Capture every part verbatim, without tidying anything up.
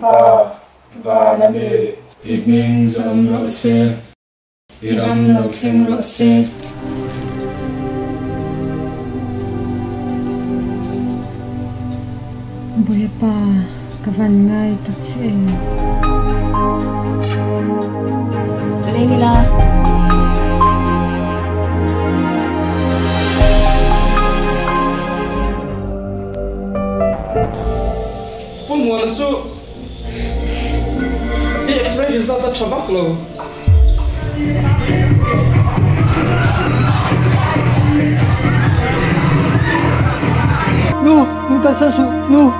pa và na be evening zom ro se iram no Thleng ro se bùi pa kavan ngai tak che Lengila pun muan su i expect result ta thabak lo nu nu kan sa su nu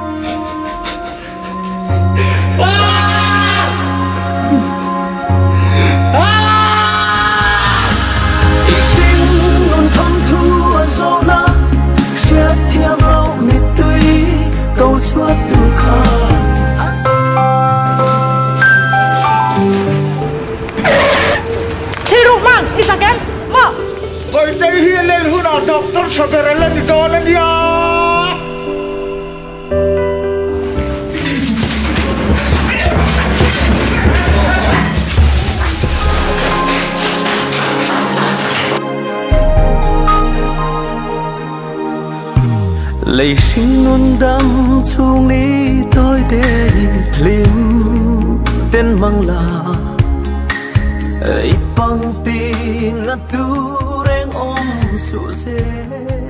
Rồi đây hiện lên hư nào đọc tôi sẽ về lên đi đó lên đi à lấy sinh luôn đắm chung ní tôi để lim tên mang là ấy bằng tiếng ngắt tu reng om su se